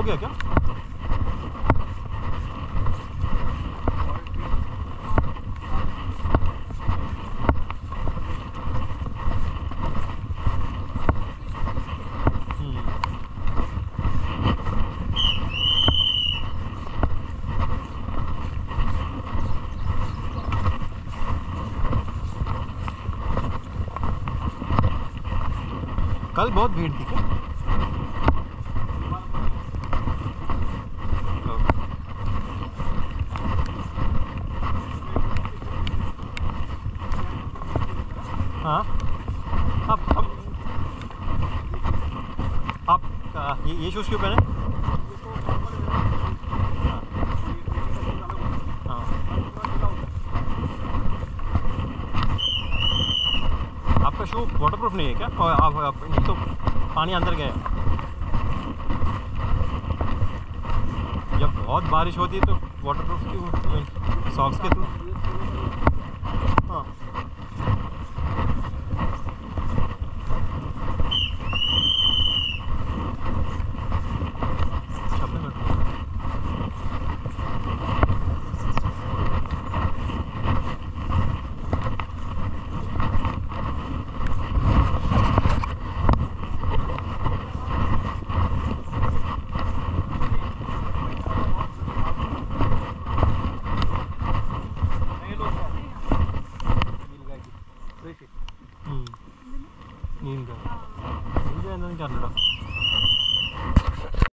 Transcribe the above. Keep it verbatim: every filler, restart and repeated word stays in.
गया क्या? कल बहुत भीड़ थी क्या? हाँ, आप हम आप ये ये शूज़ क्यों पहने? हाँ, आपका शू वाटरप्रूफ नहीं है क्या? और आप, आप नहीं तो पानी अंदर गया। जब बहुत बारिश होती है तो वाटरप्रूफ क्यों सॉक्स के थ्रू? हाँ।